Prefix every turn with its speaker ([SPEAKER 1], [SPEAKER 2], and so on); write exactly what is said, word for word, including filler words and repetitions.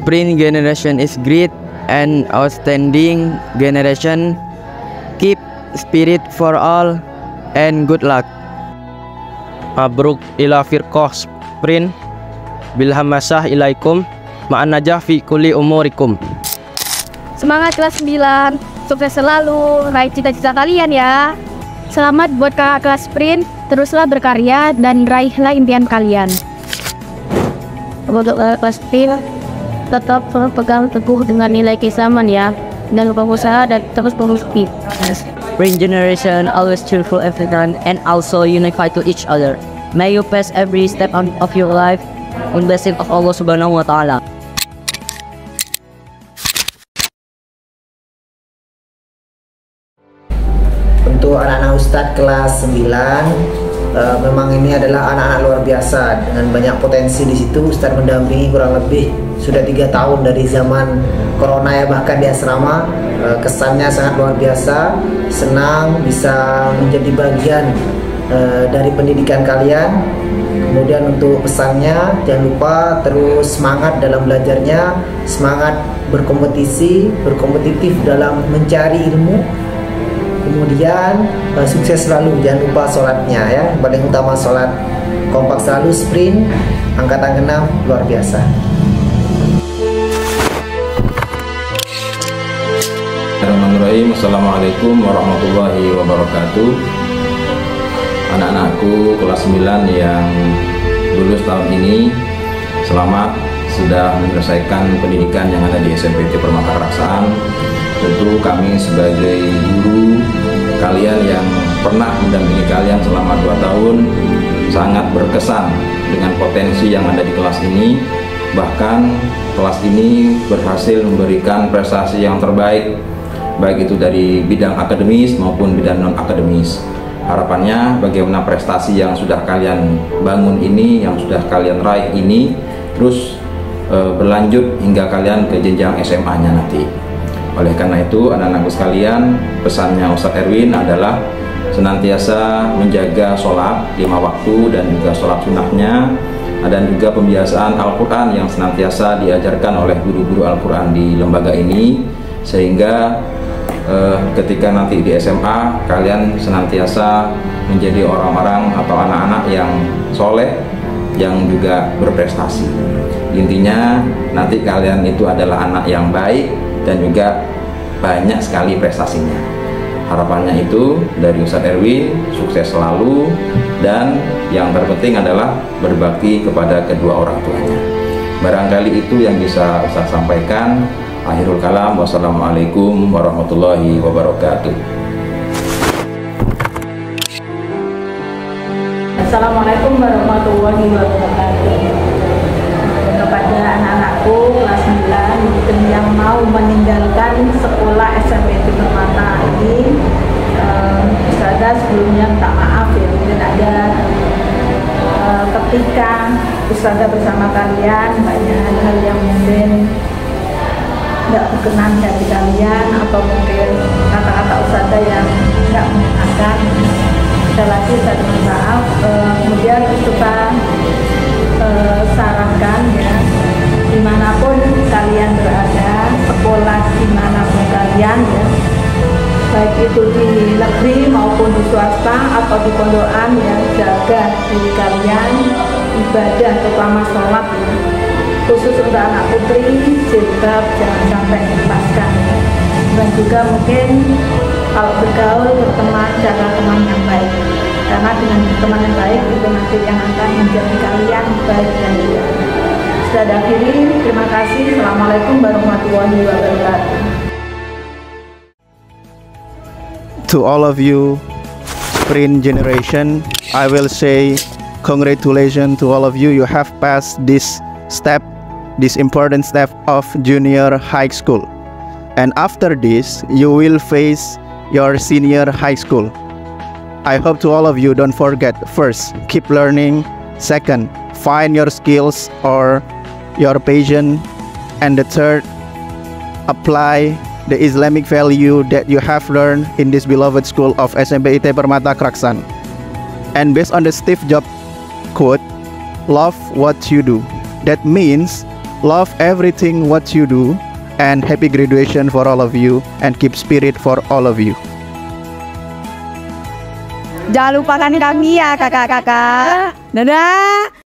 [SPEAKER 1] Sprint generation is great and outstanding generation. Keep spirit for all and good luck.
[SPEAKER 2] Mabruk ila firqah Sprint. Bilhamasah ilaikum ma'an najah fi kulli umurikum.
[SPEAKER 3] Semangat kelas sembilan, sukses selalu, raih cita-cita kalian ya. Selamat buat kakak kelas Sprint, teruslah berkarya dan raihlah impian kalian. Untuk kakak kelas Sprint, tetap pegang teguh dengan nilai keislaman ya, dan lupa usaha dan terus produktif.
[SPEAKER 4] Sprint generation always cheerful everyone and also unified to each other. May you pass every step of your life on blessing of Allah Subhanahu wa Ta'ala.
[SPEAKER 5] Untuk anak-anak Ustadz kelas sembilan, uh, memang ini adalah anak-anak luar biasa dengan banyak potensi di situ. Ustadz mendampingi kurang lebih sudah tiga tahun dari zaman corona ya, bahkan di asrama. Uh, kesannya sangat luar biasa, senang bisa menjadi bagian uh, dari pendidikan kalian. Kemudian untuk pesannya, jangan lupa terus semangat dalam belajarnya, semangat berkompetisi, berkompetitif dalam mencari ilmu. Kemudian uh, sukses selalu, jangan lupa sholatnya ya, yang paling utama sholat. Kompak selalu, Sprint angkatan keenam luar biasa.
[SPEAKER 6] Bismillahirrahmanirrahim. Assalamualaikum warahmatullahi wabarakatuh. Anak-anakku kelas sembilan yang lulus tahun ini, selamat sudah menyelesaikan pendidikan yang ada di S M P I T Permata Keraksaan. Tentu kami sebagai guru kalian yang pernah mendampingi kalian selama dua tahun sangat berkesan dengan potensi yang ada di kelas ini. Bahkan kelas ini berhasil memberikan prestasi yang terbaik, baik itu dari bidang akademis maupun bidang non-akademis. Harapannya bagaimana prestasi yang sudah kalian bangun ini, yang sudah kalian raih ini terus e, berlanjut hingga kalian ke jenjang S M A-nya nanti. Oleh karena itu, anak-anakku sekalian, pesannya Ustadz Erwin adalah senantiasa menjaga sholat lima waktu dan juga sholat sunnahnya, dan juga pembiasaan Al-Quran yang senantiasa diajarkan oleh guru-guru Al-Quran di lembaga ini, sehingga eh, ketika nanti di S M A kalian senantiasa menjadi orang-orang atau anak-anak yang soleh, yang juga berprestasi. Intinya nanti kalian itu adalah anak yang baik dan juga banyak sekali prestasinya. Harapannya itu dari Ustadz Erwin, sukses selalu, dan yang terpenting adalah berbakti kepada kedua orang tuanya. Barangkali itu yang bisa Ustadz sampaikan. Akhirul kalam, wassalamualaikum warahmatullahi wabarakatuh.
[SPEAKER 7] Assalamualaikum warahmatullahi wabarakatuh. Kepada anak-anakku kelas sembilan yang mau meninggalkan sekolah S M P I T Permata ini, uh, Ustazah sebelumnya minta maaf ya, mungkin ada uh, ketika Ustazah bersama kalian banyak hal yang mungkin tidak berkenan dari kalian, atau mungkin kata-kata Ustazah yang tidak mengenakan. Sekali lagi saya minta maaf. Uh, kemudian kita uh, sarankan ya, dimanapun kalian berada, sekolah dimanapun kalian ya, baik itu di negeri maupun di swasta atau di pondokan ya, jaga diri kalian, ibadah terutama sholat ya. Khusus untuk anak putri, jilbab jangan sampai dilepaskan ya. Dan juga mungkin kalau bergaul, berteman, jaga teman yang baik, karena dengan teman yang baik itu nanti yang akan menjadi kalian baik dan dia. Sudah akhiri, terima kasih. Assalamualaikum warahmatullahi wabarakatuh.
[SPEAKER 8] To all of you Sprint generation, I will say congratulations to all of you. You have passed this step, this important step of junior high school, and after this you will face your senior high school. I hope to all of you, don't forget, first, keep learning. Second, find your skills or your passion. And the third, apply the Islamic value that you have learned in this beloved school of S M P I T Permata Keraksaan. And based on the Steve Jobs quote, love what you do. That means Love everything what you do, and happy graduation for all of you, and keep spirit for all of you.
[SPEAKER 9] Jangan lupakan kami ya kakak-kakak. Dadah.